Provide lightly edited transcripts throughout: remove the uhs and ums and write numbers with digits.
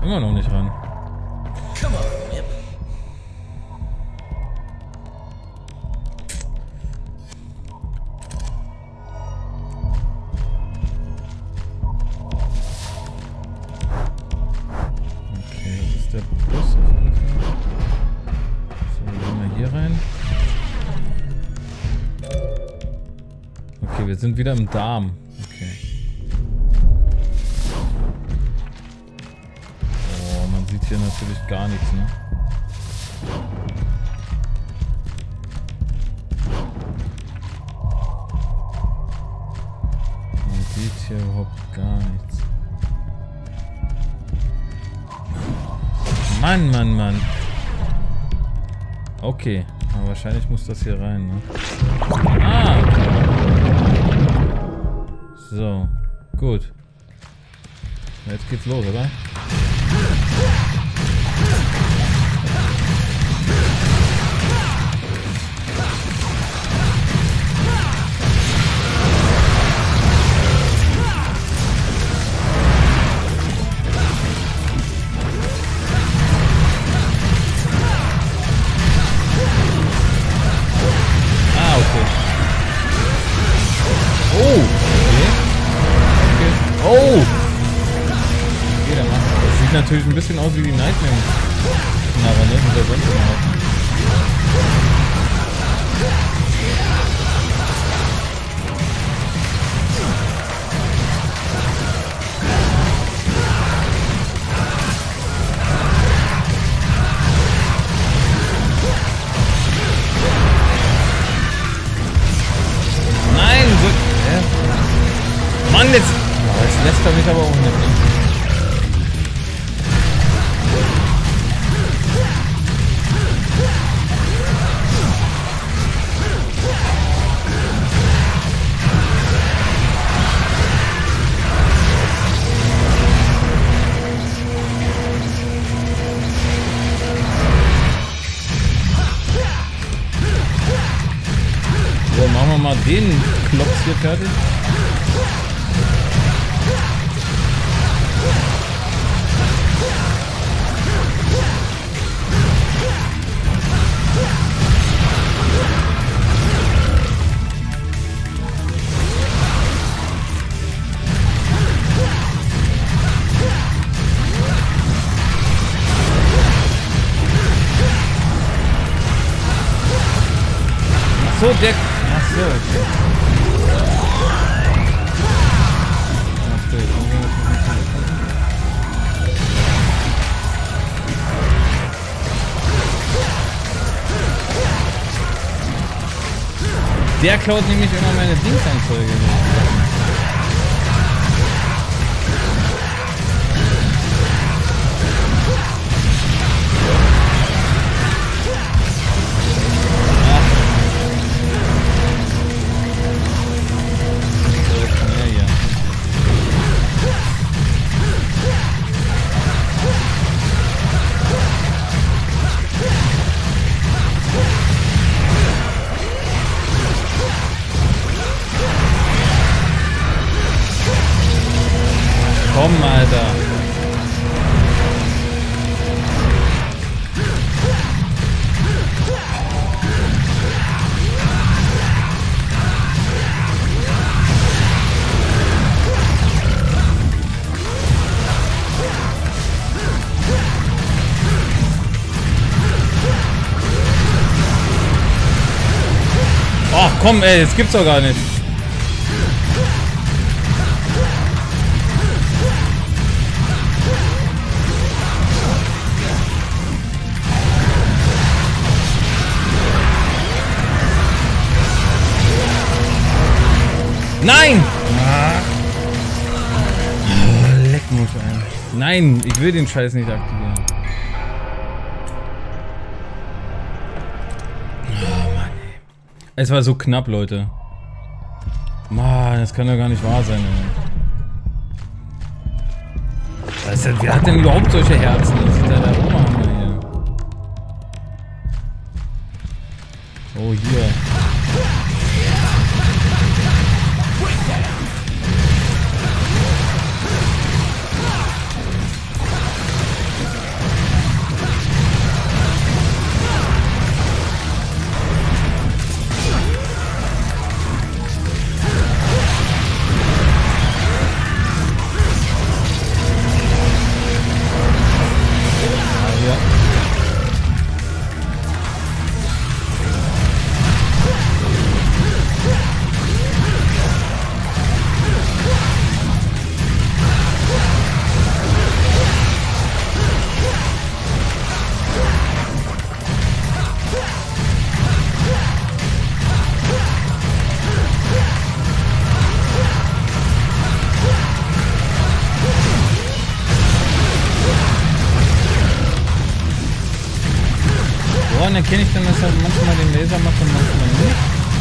immer noch nicht ran. Okay, das ist der Bus auf jeden Fall. So, gehen wir hier rein. Okay, wir sind wieder im Darm. Okay. Oh, man sieht hier natürlich gar nichts, ne? Man sieht hier überhaupt gar nichts. Mann, Mann, Mann. Okay, aber wahrscheinlich muss das hier rein, ne? Ah! So, gut. Jetzt geht's los, oder? Oh! Okay, der macht. Das sieht natürlich ein bisschen aus wie die Nightmare-Knarre, ne? Mit der sonst immer. Nein! So, Mann, jetzt lässt er mich aber auch nicht. So, machen wir mal den Klops hier fertig. So, der... Ach so, okay. Der klaut nämlich immer meine Dingsanzeige. Komm, Alter. Oh, komm, ey, das gibt's doch gar nicht. Nein! Oh, leck mich ein. Nein, ich will den Scheiß nicht aktivieren. Oh Mann. Es war so knapp, Leute. Mann, das kann doch gar nicht wahr sein, ey. Wer hat denn überhaupt solche Herzen? Das ist ja der Oberhammer hier. Oh, hier. erkenne ich dann, dass er manchmal den Laser macht und manchmal nicht?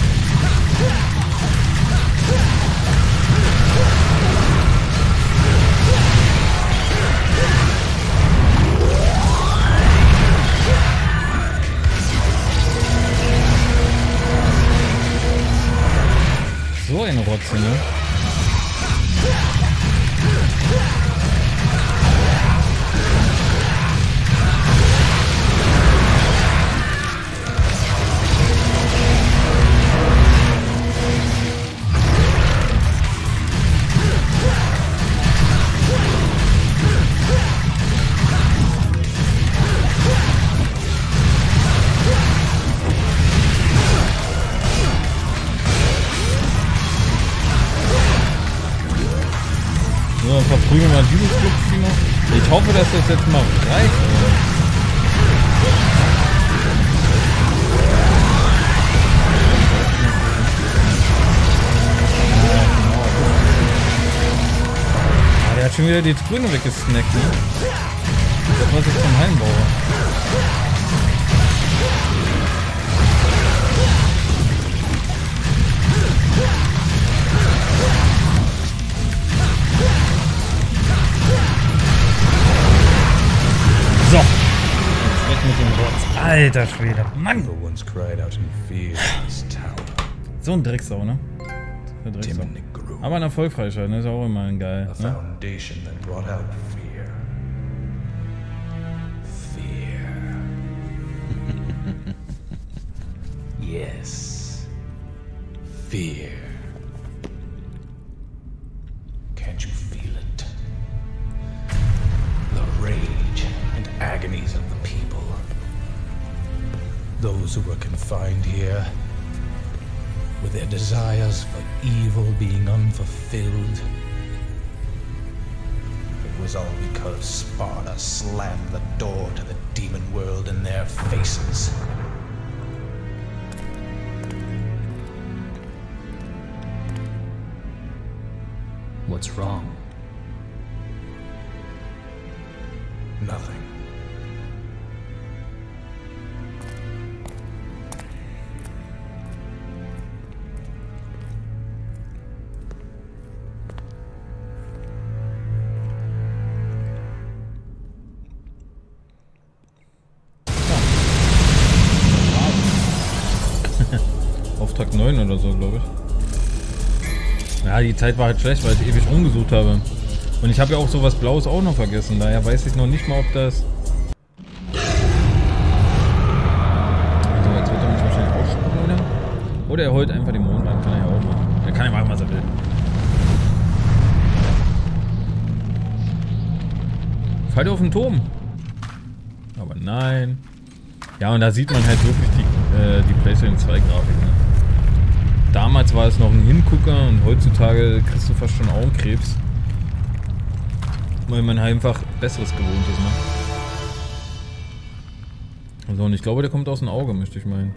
So eine Rotze, ne? So, verprügeln wir dieses Glückskino. Ich hoffe, dass das jetzt mal reicht. Ah, der hat schon wieder die Grüne weggesnackt, ne? Das, was ich zum Heilen brauche. So. Jetzt weg mit dem Rotz. Alter Schwede. Mann. So ein Drecksau, ne? So ein Drecksau. Aber ein erfolgreicher, ne? Ist auch immer ein geil. Ne? Yes. Fear. Can't you feel it? The rage and agonies of the people. Those who were confined here, with their desires for evil being unfulfilled. It was all because Sparta slammed the door to the demon world in their faces. What's wrong? Nothing. Auftrag 9 oder so, glaube ich. Ja, die Zeit war halt schlecht, weil ich ewig rumgesucht habe. Und ich habe ja auch sowas Blaues auch noch vergessen. Daher weiß ich noch nicht mal, ob das... Also jetzt wird er mich wahrscheinlich ausspucken, oder? Oder er holt einfach den Mond an. Kann er ja auch machen. Er kann ja machen, was er will. Fall auf den Turm. Aber nein. Ja, und da sieht man halt wirklich die PlayStation 2 Grafik. Ne? Damals war es noch ein Hingucker und heutzutage kriegst du fast schon Augenkrebs. Weil man halt einfach Besseres gewohnt ist, ne? So, und ich glaube, der kommt aus dem Auge, möchte ich meinen.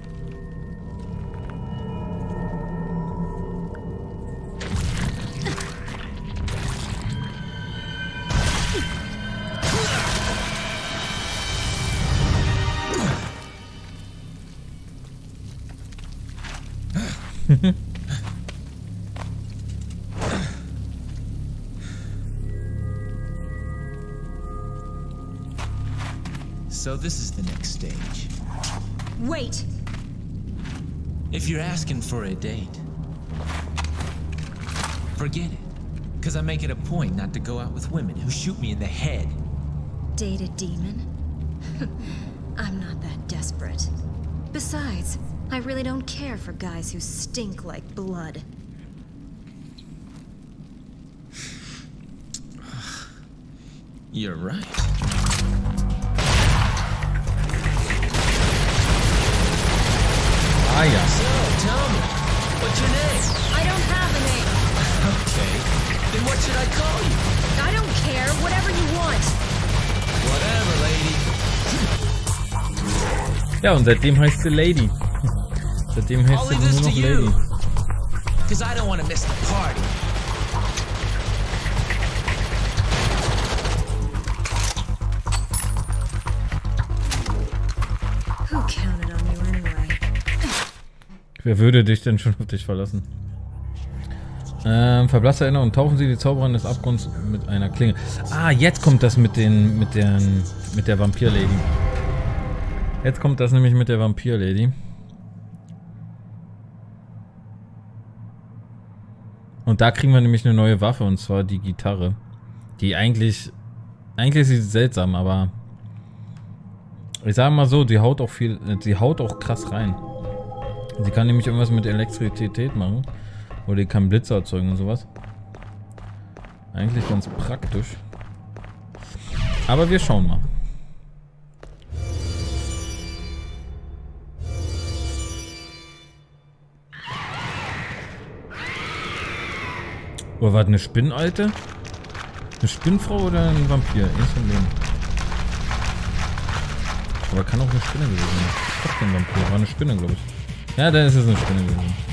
So this is the next stage. Wait! If you're asking for a date, forget it. Because I make it a point not to go out with women who shoot me in the head. Date a demon? I'm not that desperate. Besides, I really don't care for guys who stink like blood. You're right. Ah ja. So, tell me, what's your name? I don't have a name. Okay, then what should I call you? I don't care. Whatever you want. Whatever, lady. Ja, und seitdem heißt sie Lady. Seitdem heißt I'll sie leave this nur to noch you. Lady. Because I don't want to miss the party. Who counted on Wer würde dich denn schon auf dich verlassen? Verblasste Erinnerung. Tauchen Sie die Zauberin des Abgrunds mit einer Klinge. Ah, jetzt kommt das mit der Vampir-Lady. Jetzt kommt das nämlich mit der Vampir-Lady. Und da kriegen wir nämlich eine neue Waffe, und zwar die Gitarre. Die eigentlich ist sie seltsam, aber ich sage mal so, die haut auch krass rein. Sie kann nämlich irgendwas mit Elektrizität machen. Oder die kann Blitze erzeugen und sowas. Eigentlich ganz praktisch. Aber wir schauen mal. Oder war das eine Spinnalte? Eine Spinnfrau oder ein Vampir? Eins von denen. Aber kann auch eine Spinne gewesen sein. Doch kein Vampir, war eine Spinne, glaube ich. Ja, dann ist es eine Spinne gewesen.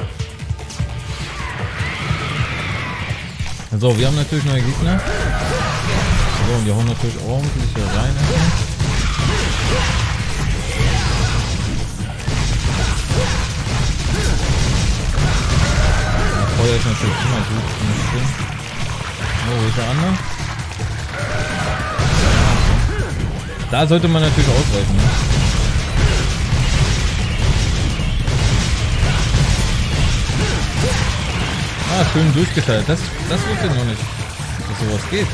So, wir haben natürlich neue Gegner. So, und die hauen natürlich ordentlich hier rein. Feuer ist natürlich immer gut. Oh, wo ist der andere? Da sollte man natürlich ausweichen. Ne? Ah, schön durchgeteilt. Das wusste ich noch nicht, dass sowas geht.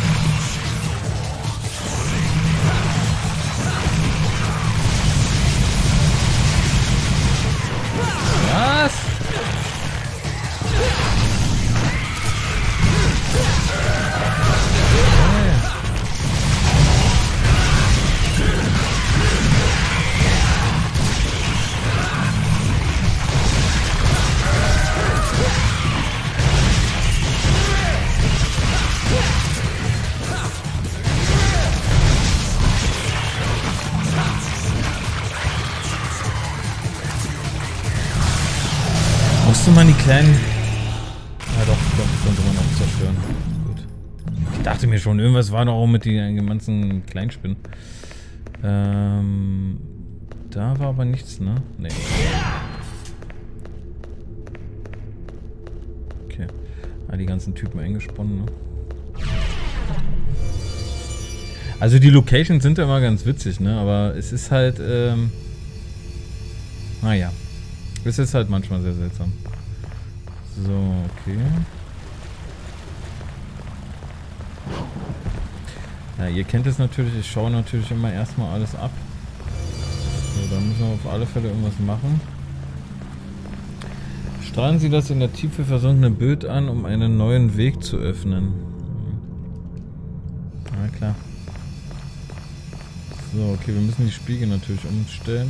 Was? Musste man die kleinen... Ja doch, konnte man auch zerstören. Gut. Ich dachte mir schon, irgendwas war noch auch mit den ganzen Kleinspinnen. Da war aber nichts, ne? Nee. Okay. Die ganzen Typen eingesponnen, ne? Also die Locations sind ja immer ganz witzig, ne? Aber es ist halt, naja. Es ist halt manchmal sehr seltsam. So, okay. Ja, ihr kennt es natürlich, ich schaue natürlich immer erstmal alles ab. So, da müssen wir auf alle Fälle irgendwas machen. Strahlen Sie das in der Tiefe versunkene Bild an, um einen neuen Weg zu öffnen. Na klar. So, okay, wir müssen die Spiegel natürlich umstellen.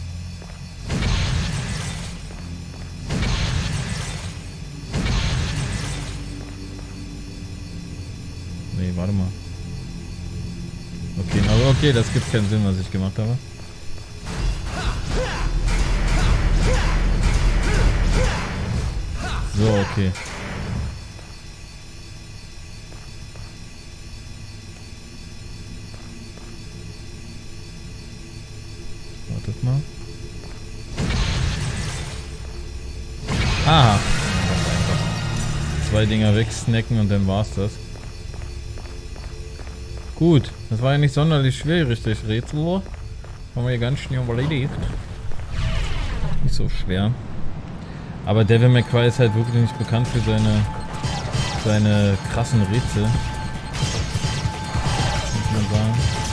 Nee, warte mal. Okay, aber okay, das gibt keinen Sinn, was ich gemacht habe. So, okay. Wartet mal. Aha. Zwei Dinger wegsnacken und dann war's das. Gut, das war ja nicht sonderlich schwierig, das Rätsel. Haben wir ja ganz schnell erledigt. Nicht so schwer. Aber Devil May Cry ist halt wirklich nicht bekannt für seine krassen Rätsel. Muss man sagen.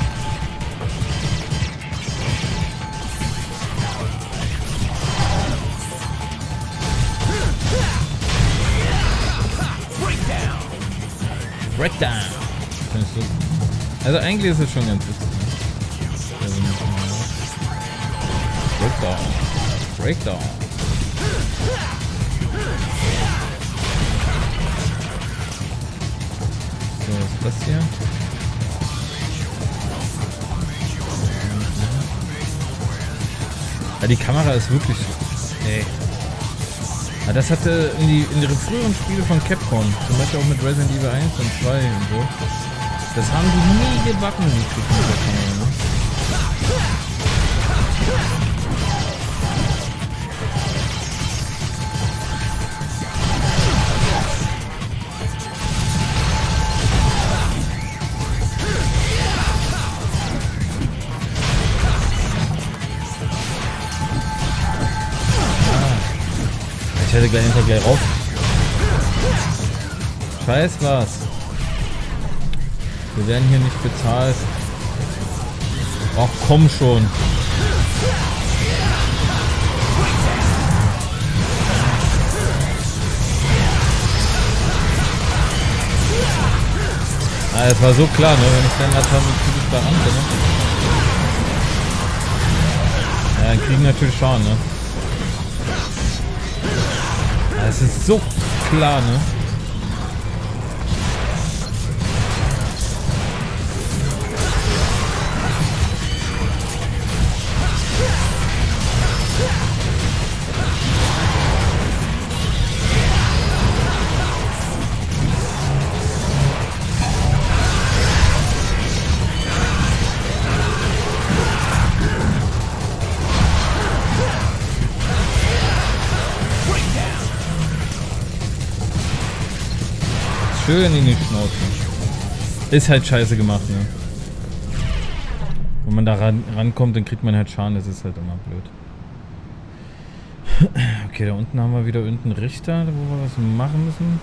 Breakdown! Also eigentlich ist es schon ganz witzig. Breakdown. Breakdown. So, was ist das hier? Ja, die Kamera ist wirklich... Ey. Ja, das hatte in die früheren Spiele von Capcom, zum Beispiel auch mit Resident Evil 1 und 2 und so. Das haben die nie gebacken, die Struktur der Kamera, ne? hätte gleich einfach gleich rauf. Scheiß was. Wir werden hier nicht bezahlt. Ach komm schon. Ah, es war so klar, ne? Wenn ich dann natürlich da rankomme. Ja, dann kriegen natürlich Schaden, ne? Ja, es ist so klar, ne? Schön in die Schnauze. Ist halt scheiße gemacht, ne? Wenn man da rankommt, dann kriegt man halt Schaden, das ist halt immer blöd. Okay, da unten haben wir wieder irgendeinen Richter, wo wir was machen müssen.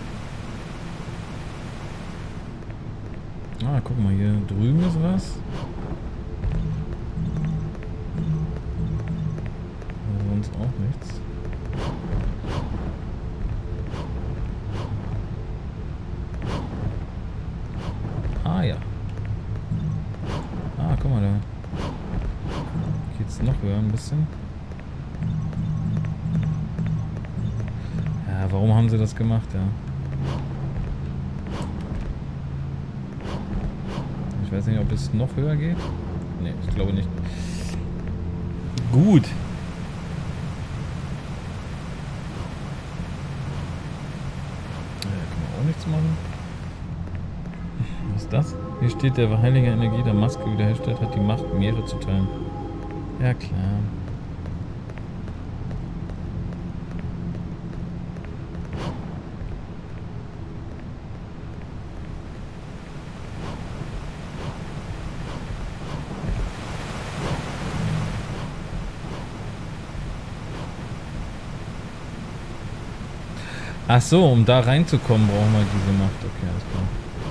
Ah, guck mal, hier drüben ist was. Sonst auch nichts. Ah ja. Ah, guck mal, da geht's noch höher ein bisschen. Ja, warum haben sie das gemacht, ja? Ich weiß nicht, ob es noch höher geht. Ne, ich glaube nicht. Gut. Ja, da kann man auch nichts machen. Was ist das? Hier steht, der heilige Energie der Maske wiederherstellt, hat die Macht, Meere zu teilen. Ja, klar. Ach so, um da reinzukommen, brauchen wir diese Macht. Okay, alles klar.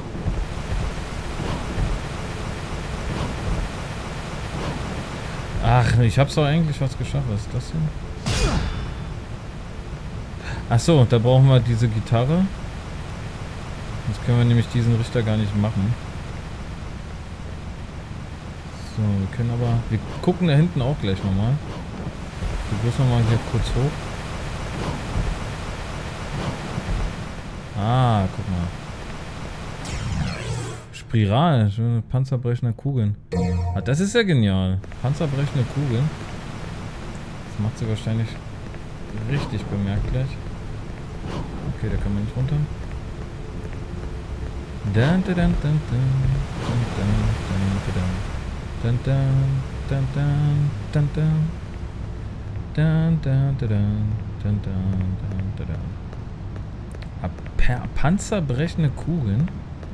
Ach, ich hab's doch eigentlich was geschafft. Was ist das hier? Ach so, da brauchen wir diese Gitarre. Sonst können wir nämlich diesen Richter gar nicht machen. So, wir können aber... Wir gucken da hinten auch gleich nochmal. Wir bloß nochmal hier kurz hoch. Ah, guck mal. Spiral, schöne panzerbrechende Kugeln. Ah, das ist ja genial. Panzerbrechende Kugeln. Das macht sie wahrscheinlich richtig bemerkt gleich. Okay, da kann man nicht runter. Dun, dun, dun, dun, dun, dun, dun, dun, dun, dun, dun, dun, dun, dun, dun. Panzerbrechende Kugeln?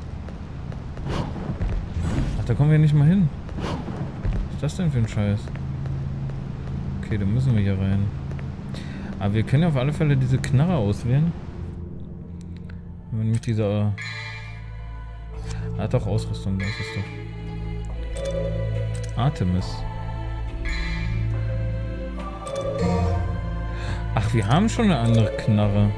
Ach, da kommen wir nicht mal hin. Was ist das denn für ein Scheiß? Okay, da müssen wir hier rein. Aber wir können ja auf alle Fälle diese Knarre auswählen. Wenn man nämlich diese... hat doch Ausrüstung, das ist doch... Artemis. Ach, wir haben schon eine andere Knarre.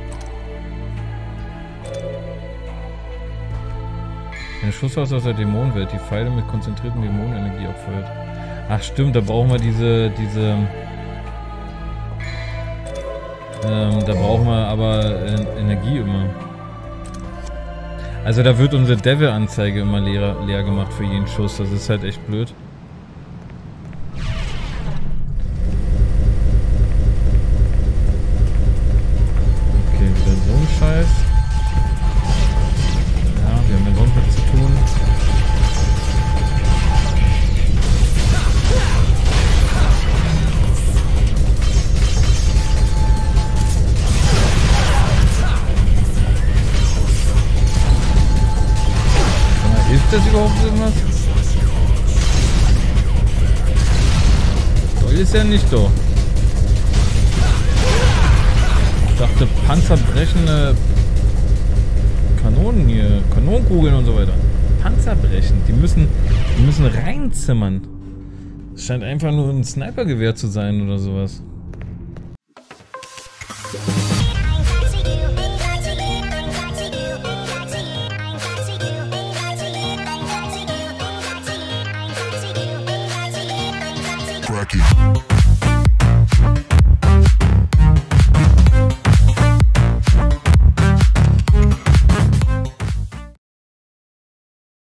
Ein Schuss aus der Dämonenwelt, die Pfeile mit konzentrierten Dämonenenergie abfeuert. Ach stimmt, da brauchen wir da brauchen wir aber Energie immer. Also da wird unsere Devil-Anzeige immer leer gemacht für jeden Schuss, das ist halt echt blöd. Okay, wieder so ein Scheiß. Wir haben ja sonst nichts zu tun. Hilft das überhaupt irgendwas? Toll ist ja nicht so. Ich dachte, panzerbrechende Kanonen hier, Kanonenkugeln und so weiter. Panzerbrechend, die müssen reinzimmern. Es scheint einfach nur ein Snipergewehr zu sein oder sowas. Cracky.